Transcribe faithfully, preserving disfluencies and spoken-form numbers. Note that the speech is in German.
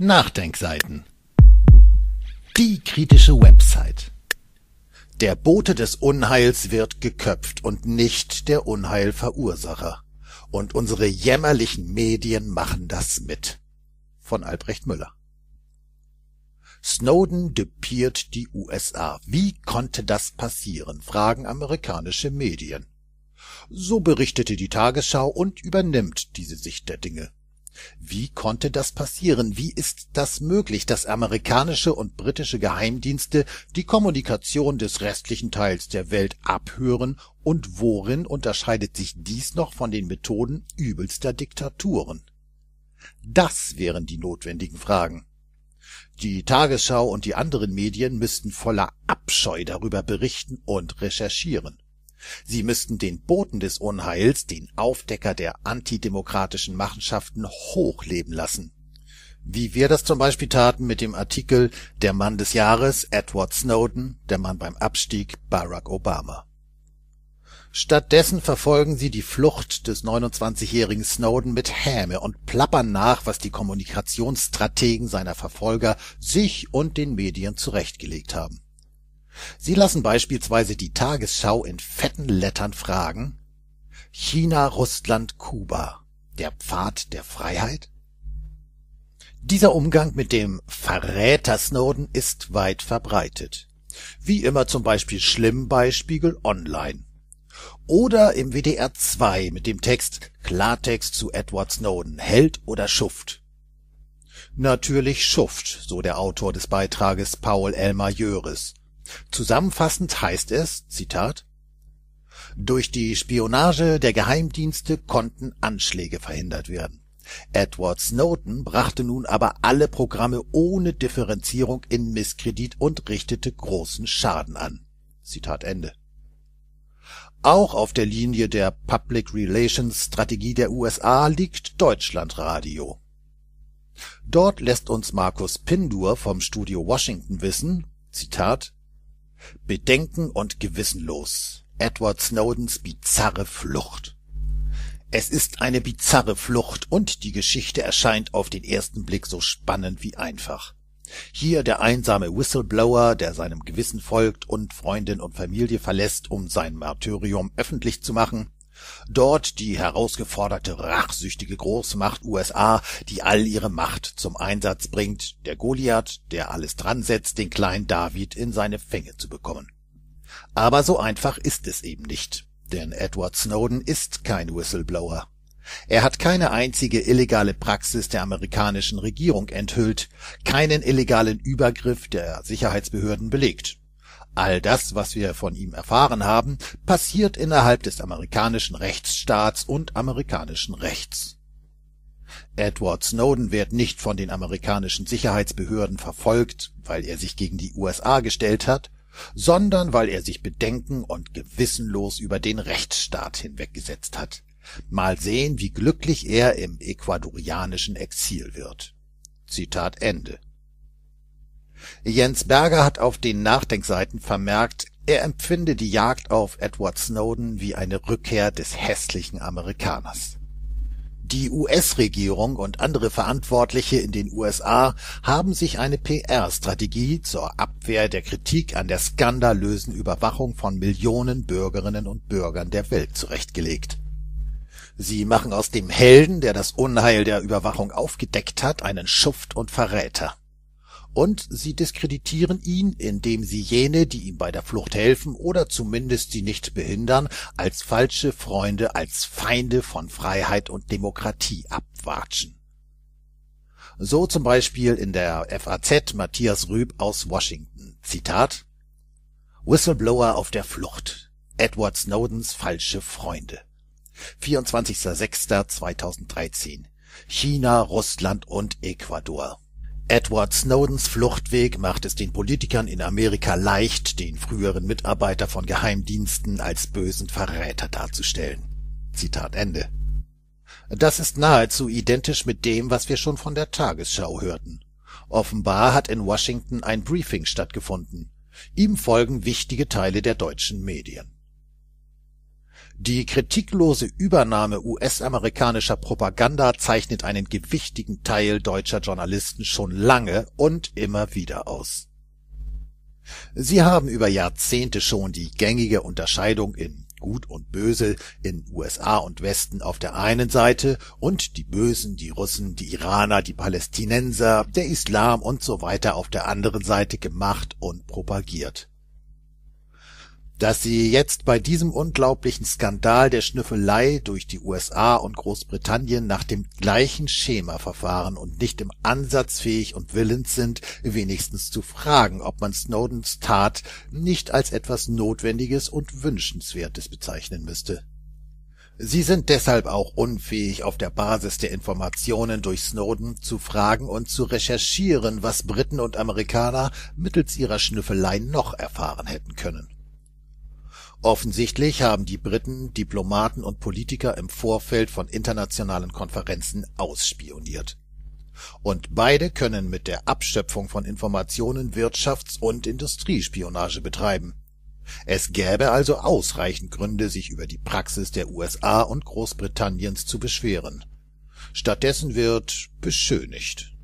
Nachdenkseiten. Die kritische Website. Der Bote des Unheils wird geköpft und nicht der Unheilverursacher. Und unsere jämmerlichen Medien machen das mit. Von Albrecht Müller. Snowden düpiert die U S A. Wie konnte das passieren? Fragen amerikanische Medien. So berichtete die Tagesschau und übernimmt diese Sicht der Dinge. Wie konnte das passieren? Wie ist das möglich, dass amerikanische und britische Geheimdienste die Kommunikation des restlichen Teils der Welt abhören, und worin unterscheidet sich dies noch von den Methoden übelster Diktaturen? Das wären die notwendigen Fragen. Die Tagesschau und die anderen Medien müssten voller Abscheu darüber berichten und recherchieren. Sie müssten den Boten des Unheils, den Aufdecker der antidemokratischen Machenschaften, hochleben lassen. Wie wir das zum Beispiel taten mit dem Artikel »Der Mann des Jahres, Edward Snowden, der Mann beim Abstieg, Barack Obama«. Stattdessen verfolgen sie die Flucht des neunundzwanzigjährigen Snowden mit Häme und plappern nach, was die Kommunikationsstrategen seiner Verfolger sich und den Medien zurechtgelegt haben. Sie lassen beispielsweise die Tagesschau in fetten Lettern fragen: China, Russland, Kuba, der Pfad der Freiheit? Dieser Umgang mit dem Verräter Snowden ist weit verbreitet. Wie immer zum Beispiel schlimm bei Spiegel Online. Oder im W D R zwei mit dem Text Klartext zu Edward Snowden, Held oder Schuft? Natürlich Schuft, so der Autor des Beitrages Paul Elmar Jöris. Zusammenfassend heißt es, Zitat: Durch die Spionage der Geheimdienste konnten Anschläge verhindert werden. Edward Snowden brachte nun aber alle Programme ohne Differenzierung in Misskredit und richtete großen Schaden an. Zitat Ende. Auch auf der Linie der Public Relations Strategie der U S A liegt Deutschlandradio. Dort lässt uns Markus Pindur vom Studio Washington wissen, Zitat: Bedenken und gewissenlos. Edward Snowdens bizarre Flucht. Es ist eine bizarre Flucht und die Geschichte erscheint auf den ersten Blick so spannend wie einfach. Hier der einsame Whistleblower, der seinem Gewissen folgt und Freundin und Familie verlässt, um sein Martyrium öffentlich zu machen. Dort die herausgeforderte, rachsüchtige Großmacht U S A, die all ihre Macht zum Einsatz bringt, der Goliath, der alles dran setzt, den kleinen David in seine Fänge zu bekommen. Aber so einfach ist es eben nicht, denn Edward Snowden ist kein Whistleblower. Er hat keine einzige illegale Praxis der amerikanischen Regierung enthüllt, keinen illegalen Übergriff der Sicherheitsbehörden belegt. All das, was wir von ihm erfahren haben, passiert innerhalb des amerikanischen Rechtsstaats und amerikanischen Rechts. Edward Snowden wird nicht von den amerikanischen Sicherheitsbehörden verfolgt, weil er sich gegen die U S A gestellt hat, sondern weil er sich bedenken und gewissenlos über den Rechtsstaat hinweggesetzt hat. Mal sehen, wie glücklich er im ecuadorianischen Exil wird. Zitat Ende. Jens Berger hat auf den Nachdenkseiten vermerkt, er empfinde die Jagd auf Edward Snowden wie eine Rückkehr des hässlichen Amerikaners. Die U S-Regierung und andere Verantwortliche in den U S A haben sich eine P R-Strategie zur Abwehr der Kritik an der skandalösen Überwachung von Millionen Bürgerinnen und Bürgern der Welt zurechtgelegt. Sie machen aus dem Helden, der das Unheil der Überwachung aufgedeckt hat, einen Schuft und Verräter. Und sie diskreditieren ihn, indem sie jene, die ihm bei der Flucht helfen oder zumindest sie nicht behindern, als falsche Freunde, als Feinde von Freiheit und Demokratie abwatschen. So zum Beispiel in der F A Z Matthias Rüb aus Washington. Zitat: Whistleblower auf der Flucht. Edward Snowdens falsche Freunde. vierundzwanzigster sechster zweitausenddreizehn. China, Russland und Ecuador. Edward Snowdens Fluchtweg macht es den Politikern in Amerika leicht, den früheren Mitarbeiter von Geheimdiensten als bösen Verräter darzustellen. Zitat Ende. Das ist nahezu identisch mit dem, was wir schon von der Tagesschau hörten. Offenbar hat in Washington ein Briefing stattgefunden. Ihm folgen wichtige Teile der deutschen Medien. Die kritiklose Übernahme U S-amerikanischer Propaganda zeichnet einen gewichtigen Teil deutscher Journalisten schon lange und immer wieder aus. Sie haben über Jahrzehnte schon die gängige Unterscheidung in Gut und Böse, in U S A und Westen auf der einen Seite und die Bösen, die Russen, die Iraner, die Palästinenser, der Islam und so weiter auf der anderen Seite gemacht und propagiert. Dass sie jetzt bei diesem unglaublichen Skandal der Schnüffelei durch die U S A und Großbritannien nach dem gleichen Schema verfahren und nicht im Ansatz fähig und willens sind, wenigstens zu fragen, ob man Snowdens Tat nicht als etwas Notwendiges und Wünschenswertes bezeichnen müsste. Sie sind deshalb auch unfähig, auf der Basis der Informationen durch Snowden zu fragen und zu recherchieren, was Briten und Amerikaner mittels ihrer Schnüffelei noch erfahren hätten können. Offensichtlich haben die Briten Diplomaten und Politiker im Vorfeld von internationalen Konferenzen ausspioniert. Und beide können mit der Abschöpfung von Informationen Wirtschafts- und Industriespionage betreiben. Es gäbe also ausreichend Gründe, sich über die Praxis der U S A und Großbritanniens zu beschweren. Stattdessen wird beschönigt.